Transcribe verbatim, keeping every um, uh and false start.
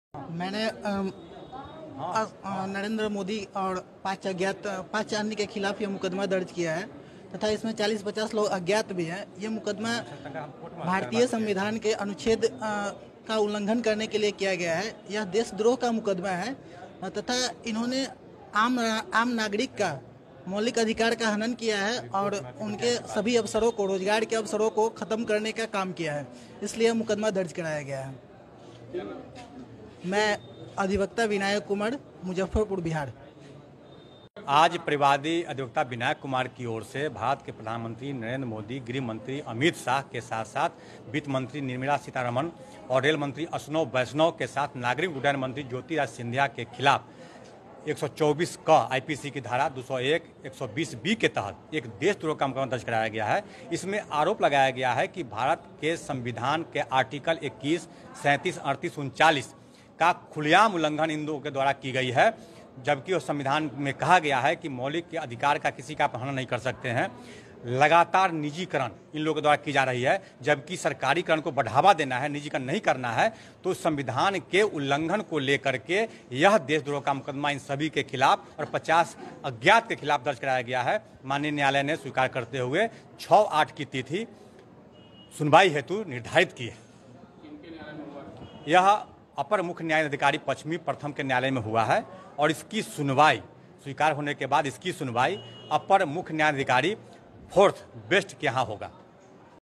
मैंने अम, अ- अ, नरेंद्र मोदी और पांच अज्ञात पांच अन्य के खिलाफ ये मुकदमा दर्ज किया है तथा इसमें चालीस पचास लोग अज्ञात भी हैं। ये मुकदमा भारतीय संविधान के अनुच्छेद अ, का उल्लंघन करने के लिए किया गया है। यह देशद्रोह का मुकदमा है अ, तथा इन्होंने आम आम नागरिक का मौलिक अधिकार का हनन किया है और उनके सभी अवसरों को, रोजगार के अवसरों को खत्म करने का काम किया है। इसलिए मुकदमा दर्ज कराया गया है। मैं अधिवक्ता विनायक कुमार, मुजफ्फरपुर, बिहार। आज परिवादी अधिवक्ता विनायक कुमार की ओर से भारत के प्रधानमंत्री नरेंद्र मोदी, गृह मंत्री अमित शाह के साथ साथ वित्त मंत्री निर्मला सीतारमण और रेल मंत्री अश्विनी वैष्णव के साथ नागरिक उड्डयन मंत्री ज्योतिरादित्य सिंधिया के खिलाफ एक सौ चौबीस क आईपीसी की धारा दो सौ एक, एक सौ बीस बी के तहत एक देशद्रोह का मुकदमा दर्ज कराया गया है। इसमें आरोप लगाया गया है कि भारत के संविधान के आर्टिकल इक्कीस, सैंतीस, अड़तीस, उनचालीस का खुलेआम उल्लंघन इन लोगों के द्वारा की गई है, जबकि उस संविधान में कहा गया है कि मौलिक अधिकार का किसी का अपहरण नहीं कर सकते हैं। लगातार निजीकरण इन लोगों के द्वारा की जा रही है, जबकि सरकारीकरण को बढ़ावा देना है, निजीकरण नहीं करना है। तो संविधान के उल्लंघन को लेकर के यह देशद्रोह का मुकदमा इन सभी के खिलाफ और पचास अज्ञात के खिलाफ दर्ज कराया गया है। माननीय न्यायालय ने स्वीकार करते हुए छः आठ की तिथि सुनवाई हेतु निर्धारित की है। यह अपर मुख्य न्याय अधिकारी पश्चिमी प्रथम के न्यायालय में हुआ है और इसकी सुनवाई स्वीकार होने के बाद इसकी सुनवाई अपर मुख्य न्यायाधिकारी फोर्थ बेस्ट के यहाँ होगा।